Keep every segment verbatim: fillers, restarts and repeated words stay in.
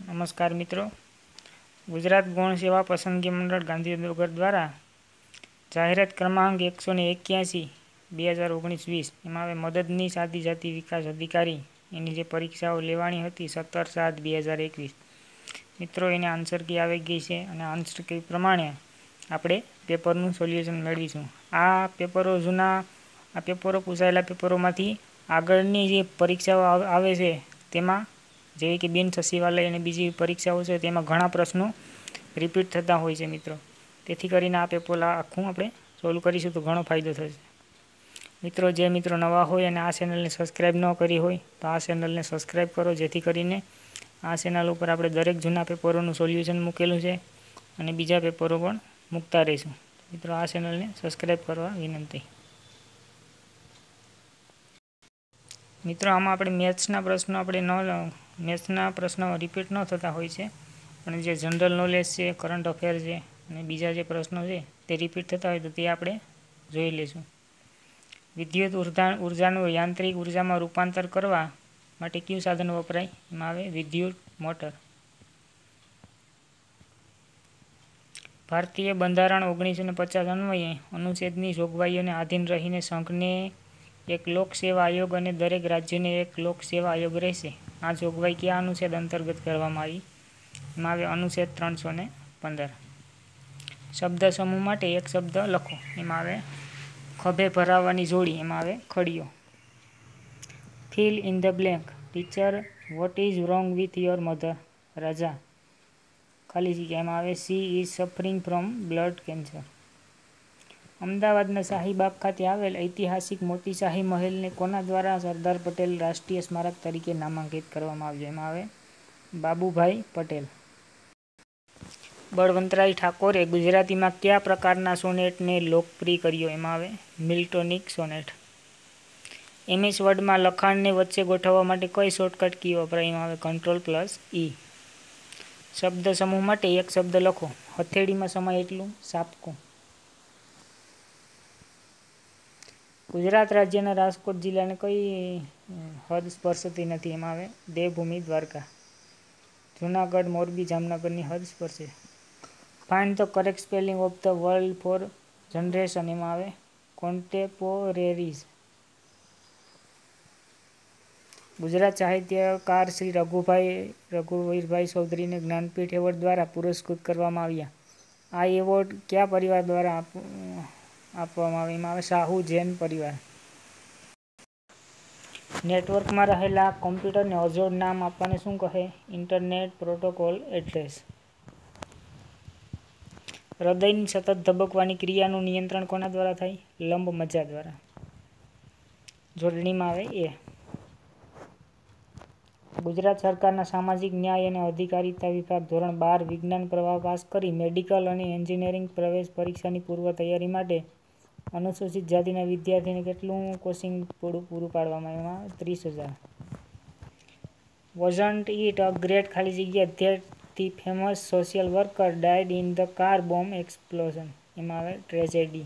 નમસ્કાર મિત્રો, ગુજરાત ગૌણ સેવા પસંદગી મંડળ ગાંધીનગર દ્વારા જાહેરાત ક્રમાંક એકસો ને એક્યાસી બે હજાર ઓગણીસ વીસ એમાં હવે મદદનીશ આદિજાતિ વિકાસ અધિકારી એની જે પરીક્ષાઓ લેવાની હતી સત્તર સાત બે હજાર એકવીસ મિત્રો એને આન્સર કી આવી ગઈ છે અને આન્સર કી પ્રમાણે આપણે પેપરનું સોલ્યુશન મેળવીશું. આ પેપરો જૂના આ પેપરો પૂછાયેલા પેપરોમાંથી આગળની જે પરીક્ષાઓ આવે છે તેમાં જેવી કે બિન સચિવાલય અને બીજી પરીક્ષાઓ છે તેમાં ઘણા પ્રશ્નો રિપીટ થતા હોય છે મિત્રો. તેથી કરીને આ પેપર આખું આપણે સોલ્વ કરીશું તો ઘણો ફાયદો થશે. મિત્રો જે મિત્રો નવા હોય અને આ ચેનલને સબસ્ક્રાઈબ ન કરી હોય તો આ ચેનલને સબસ્ક્રાઈબ કરો, જેથી કરીને આ ચેનલ ઉપર આપણે દરેક જૂના પેપરોનું સોલ્યુશન મૂકેલું છે અને બીજા પેપરો પણ મૂકતા રહીશું. મિત્રો આ ચેનલને સબસ્ક્રાઈબ કરવા વિનંતી. મિત્રો આમાં આપણે મેથ્સના પ્રશ્નો આપણે ન મેથ્સના પ્રશ્નો રિપીટ ન થતા હોય છે, પણ જે જનરલ નોલેજ છે, કરંટ અફેર છે અને બીજા જે પ્રશ્નો છે તે રિપીટ થતા હોય તો તે આપણે જોઈ લઈશું. વિદ્યુત ઉર્જા ઉર્જાનું યાંત્રિક ઉર્જામાં રૂપાંતર કરવા માટે કયું સાધન વપરાય? એમાં આવે વિદ્યુત મોટર. ભારતીય બંધારણ ઓગણીસો ને પચાસ અન્વયે અનુચ્છેદની જોગવાઈઓને આધીન રહીને સંઘને એક લોક સેવા આયોગ અને દરેક રાજ્યને એક લોક સેવા આયોગ રહેશે. આ જોગવાઈ કયા અનુચ્છેદ અંતર્ગત કરવામાં આવી? એમાં આવે અનુચ્છેદ ત્રણસો ને પંદર. શબ્દ સમૂહ માટે એક શબ્દ લખો. એમાં આવે ખભે ભરાવવાની જોડી. એમાં આવે ખડીયો. Fill in the blank. Teacher, what is wrong with your mother? રાજા. ખાલી જગ્યા. એમાં આવે she is suffering from blood cancer. અમદાવાદના શાહીબાગ ખાતે આવેલ ઐતિહાસિક મોતી શાહી મહેલને કોના દ્વારા સરદાર પટેલ રાષ્ટ્રીય સ્મારક તરીકે નામાંકિત કરવામાં આવ્યો? એમાં આવે બાબુભાઈ પટેલ. બળવંતરાય ઠાકોરે ગુજરાતીમાં કયા પ્રકારના સોનેટને લોકપ્રિય કર્યો? એમાં આવે મિલ્ટોનિક સોનેટ. એમએસ વર્ડમાં લખાણને વચ્ચે ગોઠવવા માટે કઈ શોર્ટકટ કી વપરાય? એમાં આવે કંટ્રોલ પ્લસ ઈ. શબ્દ સમૂહ માટે એક શબ્દ લખો. હથેળીમાં સમાય એટલું સાપકું. ગુજરાત રાજ્યના રાજકોટ જિલ્લાને કઈ હદ સ્પર્શતી નથી? એમાં આવે દેવભૂમિ દ્વારકા. જૂનાગઢ, મોરબી, જામનગરની હદ સ્પર્શે. Find the correct spelling of the word for generation. એમાં આવે કોન્ટેમ્પોરેરીઝ. ગુજરાત સાહિત્યકાર શ્રી રઘુભાઈ રઘુવીરભાઈ ચૌધરીને જ્ઞાનપીઠ એવોર્ડ દ્વારા પુરસ્કૃત કરવામાં આવ્યા. આ એવોર્ડ કયા પરિવાર દ્વારા આપવામાં આવે? એમાં આવે સાહુ જૈન પરિવાર. નેટવર્કમાં રહેલા કમ્પ્યુટરને અજોડ નામ આપવાને શું કહે? Internet protocol address. હૃદયની સતત ધબકવાની ક્રિયાનું નિયંત્રણ કોના દ્વારા થાય? લંબમજ્જા દ્વારા. જોડણીમાં આવે એ. ગુજરાત સરકારના સામાજિક ન્યાય અને અધિકારિતા વિભાગ ધોરણ બાર વિજ્ઞાન પ્રવાહ પાસ કરી મેડિકલ અને એન્જિનિયરિંગ પ્રવેશ પરીક્ષાની પૂર્વ તૈયારી માટે અનુસૂચિત જાતિના વિદ્યાર્થીને કેટલું કોચિંગ પૂરું પાડવામાં? એમાં ત્રીસ હજાર. વોઝન્ટ ઇટ અ ગ્રેટ ખાલી જગ્યા that the famous social worker died in the car bomb explosion? એમાં આવે ટ્રેજેડી.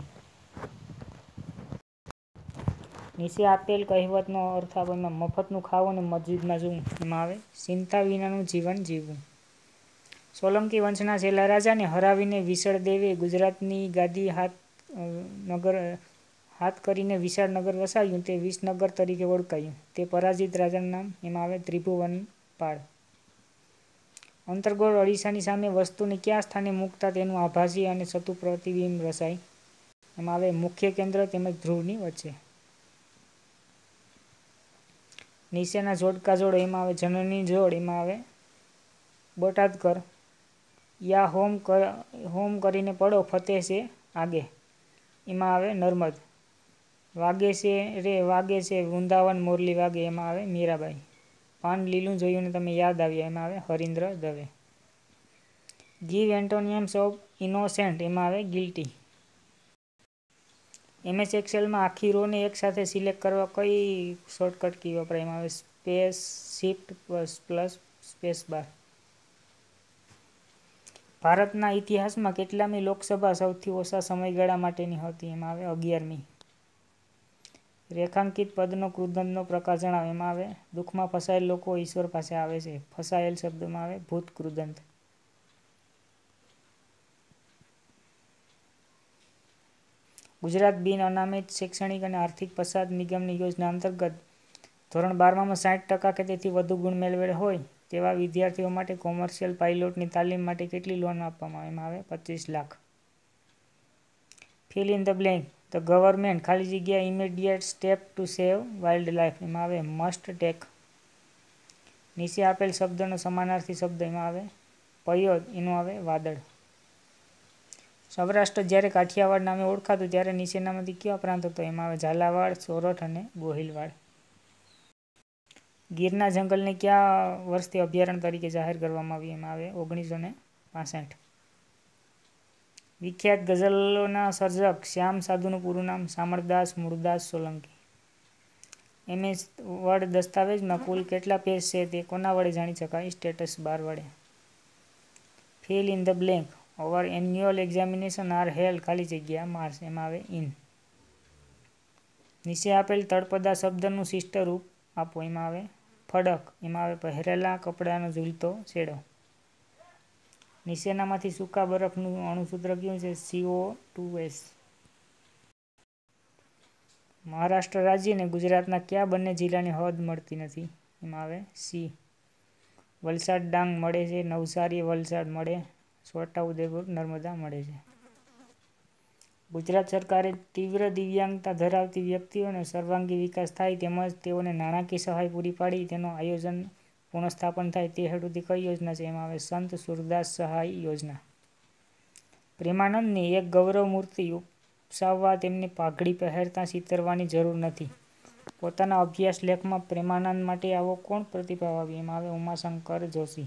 નીચે આપેલ કહેવતનો અર્થ આપો. એમાં મફતનું ખાવું અને મસ્જિદમાં જવું. એમાં આવે ચિંતા વિનાનું જીવન જીવવું. સોલંકી વંશના છેલ્લા રાજાને હરાવીને વિસળદેવે ગુજરાતની ગાદી હાથ નગર હાથ કરીને વિશાળ નગર વસાવ્યું તે વિસનગર તરીકે ઓળખાયું. તે પરાજિત રાજાનું નામ? એમાં આવે ત્રિભુવનપાળ. અંતર્ગોળ અરીસાની સામે વસ્તુને કયા સ્થાને મૂકતા તેનું આભાસી અને સતું પ્રતિબિંબ રચાય? એમાં આવે મુખ્ય કેન્દ્ર તેમજ ધ્રુવની વચ્ચે. નીચેના જોડકા જોડો. એમાં આવે જનની જોડ. એમાં આવે બોટાદ કર. યા હોમ હોમ કરીને પડો ફતેહ છે આગે. એમાં આવે નર્મદ. વાગે છે રે વાગે છે વૃંદાવન મોરલી વાગે. એમાં આવે મીરાબાઈ. પાન લીલું જોયું ને તમે યાદ આવ્યા. એમાં આવે Harindra Dave. Give antonyms of innocent. એમાં આવે ગિલ્ટી. એમએસ એક્સેલમાં આખી રો ને એકસાથે સિલેક્ટ કરવા કઈ શોર્ટકટ કી વપરાય? એમાં આવે space shift plus space bar. ભારતના ઇતિહાસમાં કેટલામી લોકસભા સૌથી ઓછા સમયગાળા માટેની હતી? એમાં આવે અગિયારમી. રેખાંકિત પદનો કૃદંતનો પ્રકાર જણાવો. એમાં આવે દુઃખમાં ફસાયેલ લોકો ઈશ્વર પાસે આવે છે. ફસાયેલ શબ્દમાં આવે ભૂત કૃદંત. ગુજરાત બિન અનામિત શૈક્ષણિક અને આર્થિક પછાત નિગમની યોજના અંતર્ગત ધોરણ બારમાં સાઠ ટકા કે તેથી વધુ ગુણ મેળવેલ હોય તેવા વિદ્યાર્થીઓ માટે કોમર્શિયલ પાયલોટની તાલીમ માટે કેટલી લોન આપવામાં આવે? એમાં આવે પચીસ lakh. Fill in the blank. The government ખાલી જગ્યા immediate step to save wildlife. એમાં આવે મસ્ટ ટેક. નીચે આપેલ શબ્દનો સમાનાર્થી શબ્દ. એમાં આવે પયોદ. એનું આવે વાદળ. સૌરાષ્ટ્ર જ્યારે કાઠિયાવાડ નામે ઓળખાતું ત્યારે નીચેનામાંથી કયો પ્રાંત હતો? એમાં આવે ઝાલાવાડ, સોરઠ અને ગોહિલવાડ. ગીરના જંગલને કયા વર્ષથી અભયારણ્ય તરીકે જાહેર કરવામાં આવ્યું? એમાં આવે ઓગણીસો ને પાસઠ. વિખ્યાત ગઝલોના સર્જક શ્યામ સાધુનું પૂરું નામ? શામળદાસ મૂળદાસ સોલંકી. એમએસ વર્ડ દસ્તાવેજમાં કુલ કેટલા પેજ છે તે કોના વડે જાણી શકાય? સ્ટેટસ બાર વડે. Fill in the blank. Our annual examination are held ખાલી જગ્યા માર્ચ. એમાં આવે ઇન. નીચે આપેલ તળપદા શબ્દનું શિષ્ટ રૂપ આપો. એમાં આવે ફડક. એમાં આવે પહેરેલા કપડાનો ઝૂલતો છેડો. નીચેનામાંથી સૂકા બરફનું અણુસૂત્ર કયું છે? CO two S. મહારાષ્ટ્ર રાજ્યને ગુજરાતના કયા બંને જિલ્લાની હદ મળતી નથી? એમાં આવે સી. વલસાડ ડાંગ મળે છે. નવસારી વલસાડ મળે. છોટાઉદેપુર નર્મદા મળે છે. ગુજરાત સરકારે તીવ્ર દિવ્યાંગતા ધરાવતી વ્યક્તિઓનો સર્વાંગી વિકાસ થાય તેમજ તેઓને નાણાકીય સહાય પૂરી પાડી તેનું આયોજન પુનઃસ્થાપન થાય તે હેતુથી કઈ યોજના છે? એમાં આવે સંત સુરદાસ સહાય યોજના. પ્રેમાનંદની એક ગૌરવ મૂર્તિ ઉપસાવવા તેમને પાઘડી પહેરતા ચિતરવાની જરૂર નથી. પોતાના અભ્યાસ લેખમાં પ્રેમાનંદ માટે આવો કોણ પ્રતિભાવ આવ્યો? એમાં આવે Umashankar Joshi.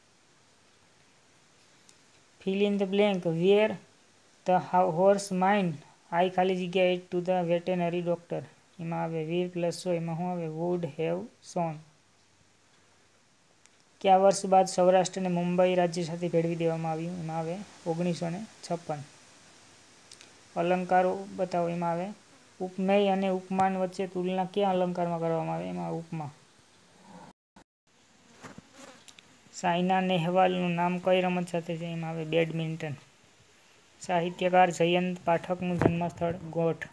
Fill in the blank. Where the horse mind I ખાલી જગ્યા it to the veterinary doctor. એમાં આવે વીર પ્લસ સો. એમાં શું આવે વુડ હેવ સોન. કયા વર્ષ બાદ સૌરાષ્ટ્રને મુંબઈ રાજ્ય સાથે ભેળવી દેવામાં આવ્યું? એમાં આવે ઓગણીસો ને છપ્પન. અલંકારો બતાવો. એમાં આવે ઉપમેય અને ઉપમાન વચ્ચે તુલના કયા અલંકારમાં કરવામાં આવે? એમાં ઉપમા. સાયના નેહવાલનું નામ કઈ રમત સાથે છે? એમાં આવે બેડમિન્ટન. સાહિત્યકાર જયંત પાઠકનું જન્મસ્થળ? ગોઠ.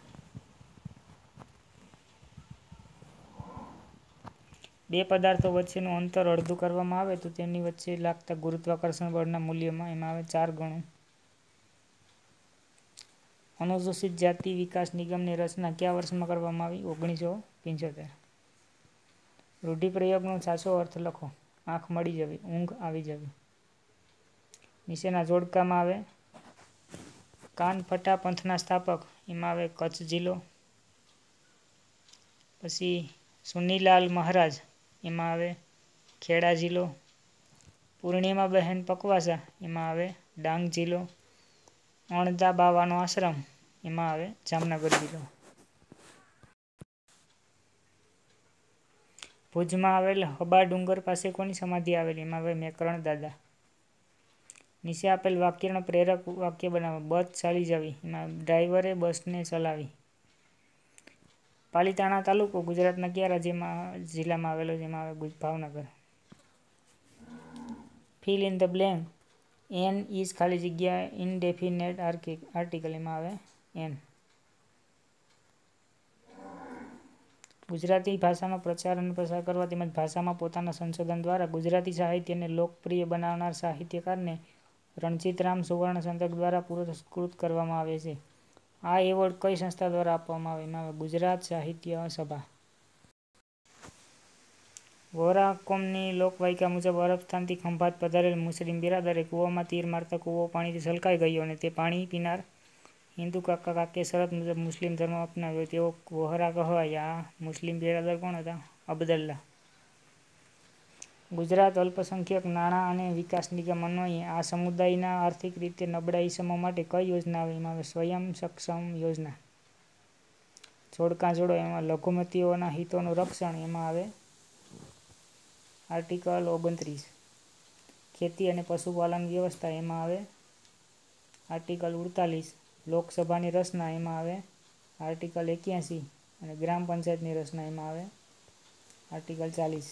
બે પદાર્થો વચ્ચેનું અંતર અડધું કરવામાં આવે તો તેમની વચ્ચે લાગતા ગુરુત્વાકર્ષણ બળના મૂલ્યમાં? એમાં આવે ચાર ગણું. અનુસૂચિત જાતિ વિકાસ નિગમની રચના કયા વર્ષમાં કરવામાં આવી? ઓગણીસો પંચોતેર. રૂઢિપ્રયોગનો સાચો અર્થ લખો. આંખ મળી જવી. ઊંઘ આવી જવી. નીચેના જોડકામાં આવે કાનફટા પંથના સ્થાપક? એમાં આવે કચ્છ જિલ્લો. પછી સુનીલાલ મહારાજ. એમાં આવે ખેડા જિલ્લો. પૂર્ણિમાબહેન પકવાસા. એમાં આવે ડાંગ જિલ્લો. અણદા બાવાનો આશ્રમ? એમાં આવે જામનગર જિલ્લો. ભુજમાં આવેલ હબા ડુંગર પાસે કોની સમાધિ આવેલી? એમાં આવે મેકરણ દાદા. નીચે આપેલ વાક્યનો પ્રેરક વાક્ય બનાવો. બસ ચાલી જવી. એમાં ડ્રાઈવરે બસને ચલાવી. પાલીતાણા તાલુકો ગુજરાતના કયા રાજ્યમાં જિલ્લામાં આવેલો છે? એમાં આવે Bhavnagar. Fill in the blank. An is ખાલી જગ્યા ઇનડેફિનેટ આર્ટિકલ. એમાં આવે એન. ગુજરાતી ભાષાનો પ્રચાર અને પ્રસાર કરવા તેમજ ભાષામાં પોતાના સંશોધન દ્વારા ગુજરાતી સાહિત્યને લોકપ્રિય બનાવનાર સાહિત્યકારને રણજીતરામ સુવર્ણ ચંદ્રક દ્વારા પુરસ્કૃત કરવામાં આવે છે. આ એવોર્ડ કઈ સંસ્થા દ્વારા આપવામાં આવે? એમાં આવે ગુજરાત સાહિત્ય સભા. વોરા કોમની લોકવાયકા મુજબ અરબ સ્થાનથી ખંભાત પધારેલ મુસ્લિમ બિરાદરે કૂવામાં તીર મારતા કૂવો પાણીથી છલકાઈ ગયો અને તે પાણી પીનાર હિન્દુ કાકા કાકે શરત મુજબ મુસ્લિમ ધર્મ અપનાવ્યો. તેઓ વોહરા કહેવાય. આ મુસ્લિમ બિરાદર કોણ હતા? અબ્દલ્લા. ગુજરાત અલ્પસંખ્યક નાણાં અને વિકાસ નિગમ અન્વયે આ સમુદાયના આર્થિક રીતે નબળા ઈસમો માટે કઈ યોજના આવે? એમાં આવે સ્વયં સક્ષમ યોજના. જોડકા જોડો. એમાં લઘુમતીઓના હિતોનું રક્ષણ? એમાં આવે આર્ટિકલ ઓગણત્રીસ. ખેતી અને પશુપાલન વ્યવસ્થા? એમાં આવે આર્ટિકલ અડતાલીસ. લોકસભાની રચના? એમાં આવે આર્ટિકલ એક્યાસી. અને ગ્રામ પંચાયતની રચના એમાં આવે આર્ટિકલ ચાલીસ.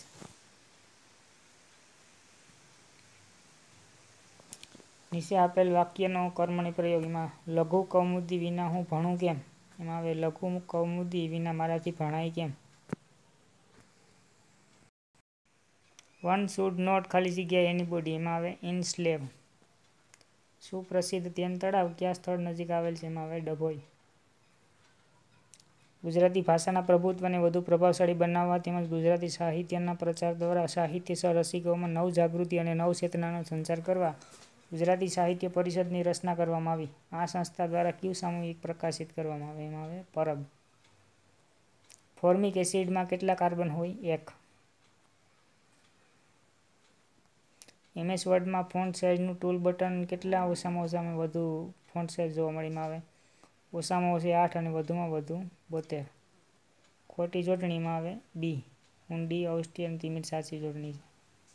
નીચે આપેલ વાક્યનો કર્મણી પ્રયોગ. એમાં લઘુ કૌમુદી વિના હું ભણું કેમ? એમાં આવે લઘુ કૌમુદી વિના મારાથી ભણાય કેમ? વન શુડ નોટ ખાલી જગ્યા એનીબોડી. એમાં આવે ઇનસ્લેવ. સુપ્રસિદ્ધ તેન તળાવ કયા સ્થળ નજીક આવેલ છે? એમાં આવે ડભોઈ. ગુજરાતી ભાષાના પ્રભુત્વને વધુ પ્રભાવશાળી બનાવવા તેમજ ગુજરાતી સાહિત્યના પ્રચાર દ્વારા સાહિત્ય રસિકોમાં નવ જાગૃતિ અને નવ ચેતનાનો સંચાર કરવા ગુજરાતી સાહિત્ય પરિષદની રચના કરવામાં આવી. આ સંસ્થા દ્વારા કયું સામૂહિક પ્રકાશિત કરવામાં આવે? એમાં આવે પરબ. ફોર્મિક એસિડમાં કેટલા કાર્બન હોય? એક. એમએસ વર્ડમાં ફોન્ટ સાઇઝનું ટૂલ બટન કેટલા ઓછામાં ઓછામાં વધુ ફોન્ટ સાઇઝ જોવા મળે? એમાં આવે ઓછામાં ઓછી આઠ અને વધુમાં વધુ બોતેર. ખોટી જોડણીમાં આવે બી. ઊંડી ઔષ્ટ્ય તિમિર સાચી જોડણી છે.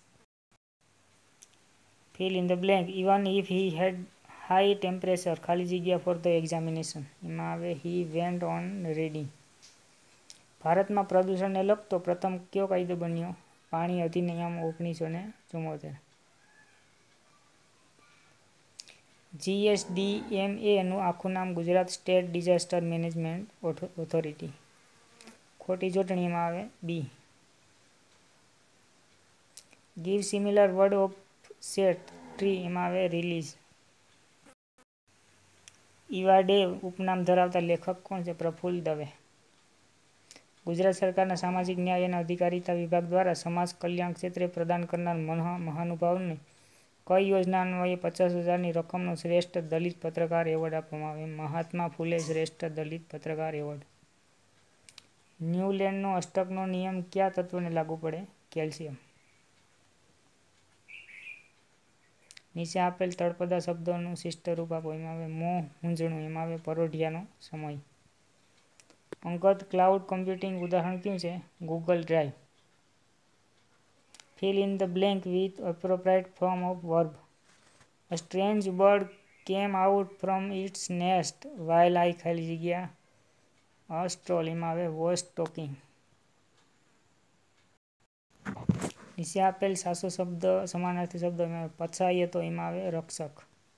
Fill in the blank. Even if he had high temperature ખાલી જગ્યા ફોર ધ એક્ઝામિનેશન. એમાં આવે હી વેન્ટ ઓન રીડિંગ. ભારતમાં પ્રદૂષણને લગતો પ્રથમ કયો કાયદો બન્યો? પાણી અધિનિયમ ઓગણીસો ને ચુમ્મોતેર. જીએસડીએમએ નું આખું નામ Gujarat state disaster management authority. ખોટી જોડણીમાં આવે B. Give similar word of set tree. એમાં આવે રિલીઝ. ઈવા ડે ઉપનામ ધરાવતા લેખક કોણ છે? પ્રફુલ્લ દવે. ગુજરાત સરકારના સામાજિક ન્યાય અને અધિકારીતા વિભાગ દ્વારા સમાજ કલ્યાણ ક્ષેત્રે પ્રદાન કરનાર મહાનુભાવોને કઈ યોજના અન્વયે પચાસ હજારની રકમનો શ્રેષ્ઠ દલિત પત્રકાર એવોર્ડ આપવામાં આવે? મહાત્મા ફૂલે શ્રેષ્ઠ દલિત પત્રકાર એવોર્ડ. ન્યૂલેન્ડનો અષ્ટકનો નિયમ કયા તત્વને લાગુ પડે? કેલ્શિયમ. નીચે આપેલ તળપદા શબ્દોનું શિષ્ટ રૂપ આપો. એમાં આવે મોહ મૂંઝણું. એમાં આવે પરોઢિયાનો સમય. અંગત ક્લાઉડ કમ્પ્યુટિંગ ઉદાહરણ કયું છે? Google Drive. Fill in the blank with appropriate form of verb. A strange bird came out from its nest while I ખાલી જગ્યા અ સ્ટ્રોલ. એમાં આવે વોઝ ટોકિંગ. નીચે આપેલ સાચો શબ્દ સમાનાર્થી શબ્દ. એમાં પછાયતો. એમાં આવે રક્ષક.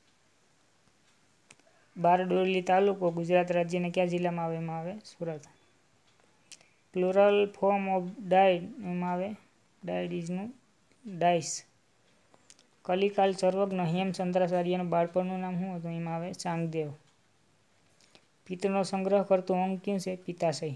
બારડોલી તાલુકો ગુજરાત રાજ્યના કયા જિલ્લામાં આવે? એમાં આવે Surat. Plural form of died. એમાં આવે ડાઇડ ઇઝનું ડાઇસ. કલિકાલ સર્વજ્ઞ હેમચંદ્રાચાર્યનું બાળપણનું નામ શું હતું? એમાં આવે ચાંગદેવ. પિત્તનો સંગ્રહ કરતું અંગ કયું છે? પિત્તાશય.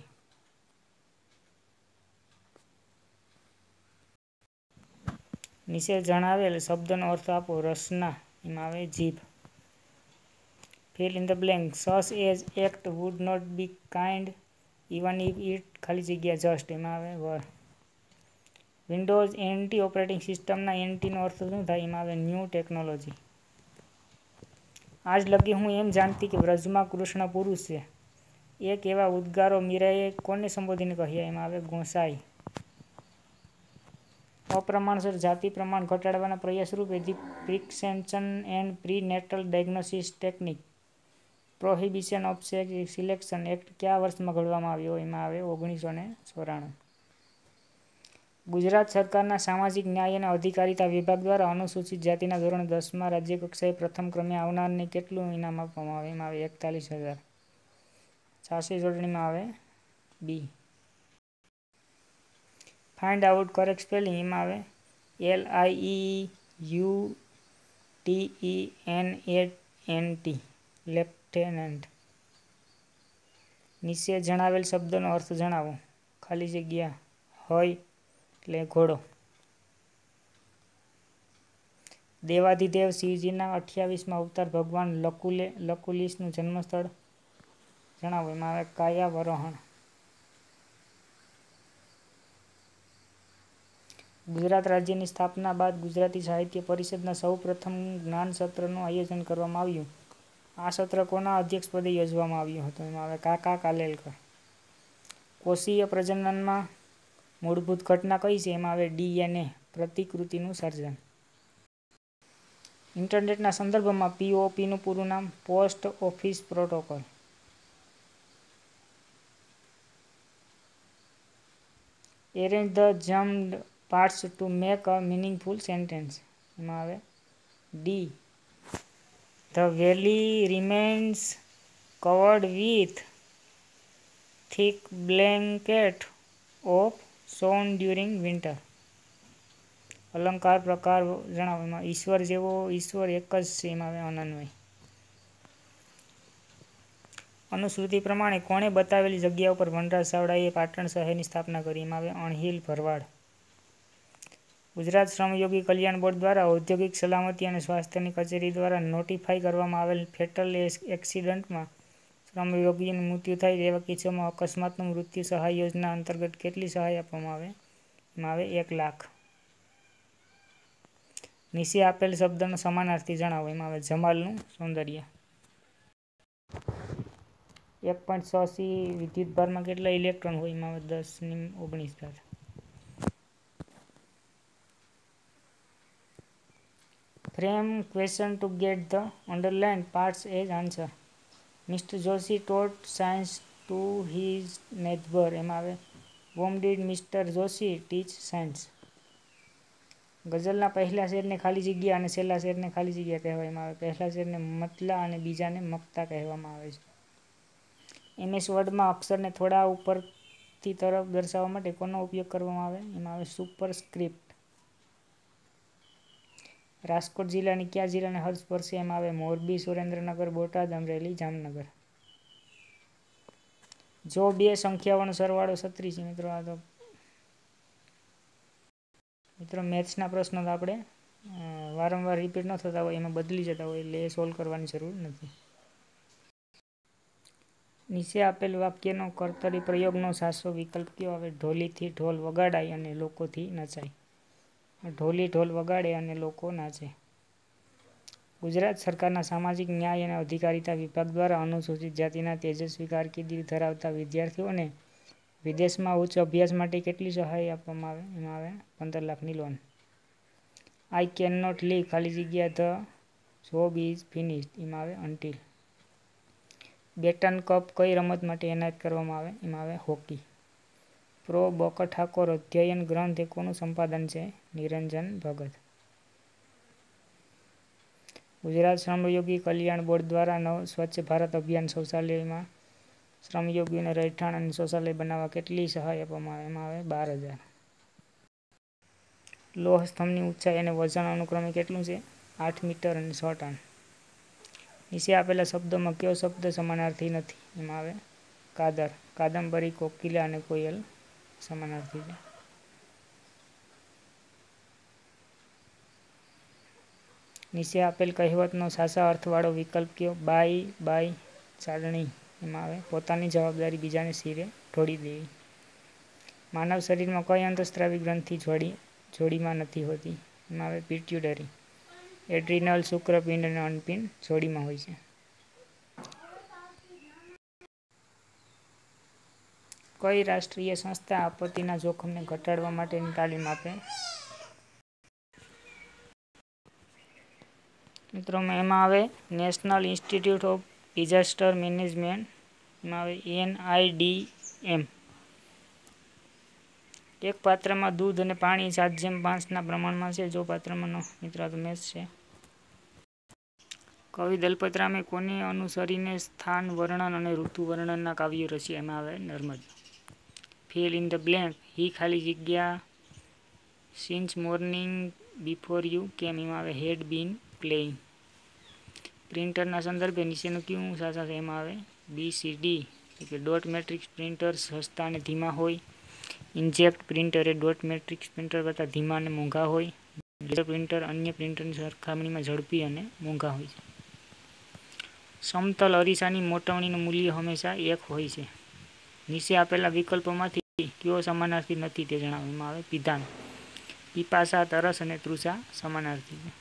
નીચે જણાવેલ શબ્દનો અર્થ આપો. રસના. એમાં આવે જીભ. Fill in the blank. Such as act would not be kind even if it ખાલી જગ્યા જસ્ટ. એમાં આવે વર. વિન્ડોઝ એનટી ઓપરેટિંગ સિસ્ટમના એનટીનો અર્થ શું થાય? એમાં આવે ન્યૂ ટેકનોલોજી. આજ લગી હું એમ જાણતી કે વ્રજમાં કૃષ્ણ પુરુષ છે. એક એવા ઉદ્ગારો મીરાએ કોને સંબોધીને કહ્યા? એમાં આવે ગોસાઈ. અપ્રમાણસર જાતિ પ્રમાણ ઘટાડવાના પ્રયાસ રૂપે the preconception and prenatal diagnosis technique prohibition of sex selection act કયા વર્ષમાં ઘડવામાં આવ્યો? એમાં આવે ઓગણીસો ને ચોરાણું. ગુજરાત સરકારના સામાજિક ન્યાય અને અધિકારીતા વિભાગ દ્વારા અનુસૂચિત જાતિના ધોરણ દસમાં રાજ્ય કક્ષાએ પ્રથમ ક્રમે આવનારને કેટલું ઇનામ આપવામાં આવે? એમાં આવે એકતાલીસ હજાર. સાચી જોડણીમાં આવે B. Find out correct spelling. એમાં આવે L I E U T E N A N T. Lieutenant. નીચે જણાવેલ શબ્દનો અર્થ જણાવો. ખાલી જગ્યા હય એટલે ઘોડો. દેવાધિદેવ શિવજીના અઠ્યાવીસમાં અવતાર ભગવાન લકુલે લકુલિશનું જન્મસ્થળ જણાવો. એમાં આવે કાયાવરોહણ. ગુજરાત રાજ્યની સ્થાપના બાદ ગુજરાતી સાહિત્ય પરિષદના સૌ પ્રથમ જ્ઞાન સત્રનું આયોજન કરવામાં આવ્યું. આ સત્ર કોના અધ્યક્ષપદે યોજવામાં આવ્યું હતું? એમાં આવે કાકા કાલેલકર. કોષીય પ્રજનનમાં મૂળભૂત ઘટના કઈ છે? એમાં આવે ડીએનએ પ્રતિકૃતિનું સર્જન. ઇન્ટરનેટના સંદર્ભમાં પીઓપીનું પૂરું નામ? Post office protocol. Arrange the jumbled parts to make a meaningful sentence. એમાં આવે D. The valley remains covered with thick blanket of snow during winter. અલંકાર પ્રકાર જણાવો. એમાં ઈશ્વર જેવો ઈશ્વર એક જ છે. એમાં આવે અનન્વય. અનુશ્રુતિ પ્રમાણે કોણે બતાવેલી જગ્યા ઉપર વનરાજ ચાવડાએ પાટણ શહેરની સ્થાપના કરી? એમાં આવે અણહિલ ભરવાડ. ગુજરાત શ્રમયોગી કલ્યાણ બોર્ડ દ્વારા ઔદ્યોગિક સલામતી અને સ્વાસ્થ્યની કચેરી દ્વારા નોટિફાઈ કરવામાં આવેલ ફેટલ એક્સિડન્ટમાં શ્રમયોગીનું મૃત્યુ થાય તેવા કિસ્સામાં અકસ્માતનું મૃત્યુ સહાય યોજના અંતર્ગત કેટલી સહાય આપવામાં આવે? એમાં આવે એક લાખ. નીચે આપેલ શબ્દનો સમાનાર્થી જણાવો. એમાં આવે જમાલનું સૌંદર્ય. એક પોઈન્ટ છ સી વિદ્યુતભારમાં કેટલા ઇલેક્ટ્રોન હોય? એમાં આવે દસ ની ઓગણીસ ઘાત. Frame question to get the underlined parts as answer. Mister Joshi taught science to his neighbour. એમાં આવે whom did mister Joshi teach science. ગઝલના પહેલા શેરને ખાલી જગ્યા અને છેલ્લા શેરને ખાલી જગ્યા કહેવામાં આવે. પહેલા શેરને મતલા અને બીજાને મક્તા કહેવામાં આવે છે. એમએસ વર્ડમાં અક્ષરને થોડા ઉપરથી તરફ દર્શાવવા માટે કોનો ઉપયોગ કરવામાં આવે? એમાં આવે સુપરસ્ક્રિપ્ટ. રાજકોટ જિલ્લાની કયા જિલ્લાને હદ સ્પર્શે? એમાં આવે મોરબી, સુરેન્દ્રનગર, બોટાદ, અમરેલી, જામનગર. જો બે સંખ્યાઓનો સરવાળો છત્રીસ. મિત્રો આ તો મિત્રો મેથ્સના પ્રશ્નો તો આપણે વારંવાર રિપીટ ન થતા હોય, એમાં બદલી જતા હોય, એટલે એ સોલ્વ કરવાની જરૂર નથી. નીચે આપેલ વાક્યનો કર્તરી પ્રયોગનો સાચો વિકલ્પ કયો આવે? ઢોલીથી ઢોલ વગાડાય અને લોકોથી નચાય. ઢોલી ઢોલ વગાડે અને લોકો નાચે. ગુજરાત સરકારના સામાજિક ન્યાય અને અધિકારિતા વિભાગ દ્વારા અનુસૂચિત જાતિના તેજસ્વી કારકિર્દી ધરાવતા વિદ્યાર્થીઓને વિદેશમાં ઉચ્ચ અભ્યાસ માટે કેટલી સહાય આપવામાં આવે? એમાં આવે પંદર લાખની loan. I can not leave ખાલી જગ્યા ધ જોબ ઇઝ ફિનિશ્ડ. એમાં આવે અનટિલ. બેટન કપ કઈ રમત માટે એનાયત કરવામાં આવે? એમાં આવે હોકી. પ્રો બકઠાકોર અધ્યયન ગ્રંથ એ કોનું સંપાદન છે? નિરંજન ભગત. ગુજરાત શ્રમયોગી કલ્યાણ બોર્ડ દ્વારા નવ સ્વચ્છ ભારત અભિયાન શૌચાલયમાં શ્રમયોગીઓને રહેઠાણ અને શૌચાલય બનાવવા કેટલી સહાય આપવામાં આવે? એમાં આવે બાર હજાર. લોહ સ્તંભની ઊંચાઈ અને વજન અનુક્રમે કેટલું છે? આઠ મીટર અને છ ટન. નીચે આપેલા શબ્દોમાં કયો શબ્દ સમાનાર્થી નથી? એમાં આવે કાદર. કાદંબરી, કોકિલા અને કોયલ સમાનાર્થી છે. નીચે આપેલ કહેવતનો સાચા અર્થવાળો વિકલ્પ કયો? બાઈ બાઈ ચાલણી. એમાં આવે પોતાની જવાબદારી બીજાને શિરે ઢોળી દેવી. માનવ શરીરમાં કઈ અંતઃસ્ત્રાવી ગ્રંથિ જોડી જોડીમાં નથી હોતી? એમાં આવે પિટ્યુટરી. એડ્રિનલ, શુક્રપિંડ અને અંડપિંડ જોડીમાં હોય છે. કઈ રાષ્ટ્રીય સંસ્થા આપત્તિના જોખમને ઘટાડવા માટેની તાલીમ આપે? મિત્રો એમાં આવે national institute of disaster management. એમાં આવે એન આઈ ડી એમ. એક પાત્રમાં દૂધ અને પાણી સાત જેમ પાંચના પ્રમાણમાં છે. જો પાત્રમાં ન મિત્રો આ તો મેચ છે. કવિ દલપતરામે કોને અનુસરીને સ્થાન વર્ણન અને ઋતુ વર્ણનના કાવ્યો રચ્યા? એમાં આવે Narmad. Fill in the blank. He ખાલી જગ્યા સિન્સ મોર્નિંગ બિફોર યુ કેમ. એમાં આવે હેડ બીન પ્લેઇંગ. પ્રિન્ટરના સંદર્ભે નીચેનું કયું સાચા છે? એમાં આવે બી સી ડી. કે ડોટ મેટ્રિક્સ પ્રિન્ટર્સ સસ્તા અને ધીમા હોય. ઇન્કજેટ પ્રિન્ટર એ ડોટ મેટ્રિક્સ પ્રિન્ટર કરતાં ધીમા અને મોંઘા હોય. લેઝર પ્રિન્ટર અન્ય પ્રિન્ટરની સરખામણીમાં ઝડપી અને મોંઘા હોય છે. સમતલ અરીસાની મોટવણીનું મૂલ્ય હંમેશા એક હોય છે. નીચે આપેલા વિકલ્પોમાંથી કયો સમાનાર્થી નથી તે જણાવવામાં આવે વિધાન. પીપાસા, તરસ અને તૃષા સમાનાર્થી છે.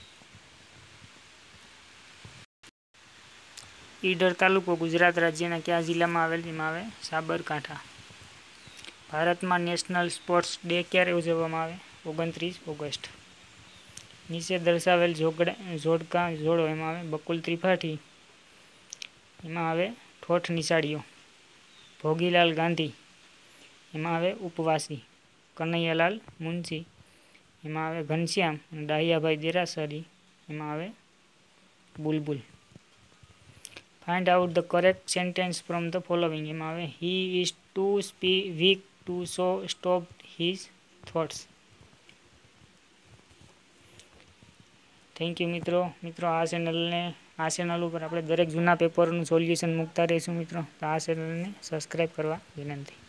ઈડર તાલુકો ગુજરાત રાજ્યના કયા જિલ્લામાં આવેલ? એમાં આવે સાબરકાંઠા. ભારતમાં નેશનલ સ્પોર્ટ્સ ડે ક્યારે ઉજવવામાં આવે? ઓગણત્રીસ ઓગસ્ટ. નીચે દર્શાવેલ જોગડા જોડકા જોડો. એમાં આવે બકુલ ત્રિપાઠી. એમાં આવે ઠોઠ નિશાળીઓ. ભોગીલાલ ગાંધી. એમાં આવે ઉપવાસી. કનૈયાલાલ મુનશી, એમાં આવે ઘનશ્યામ, અને ડાહિયાભાઈ દેરાસરી, એમાં આવે Bulbul. Find out the correct sentence from the following, એમાં આવે he is to spee weak to so stop his thoughts. Thank you મિત્રો. મિત્રો આ ચેનલને આ ચેનલ ઉપર આપણે દરેક જૂના પેપરનું સોલ્યુશન મૂકતા રહીશું મિત્રો. તો આ ચેનલને સબસ્ક્રાઈબ કરવા વિનંતી.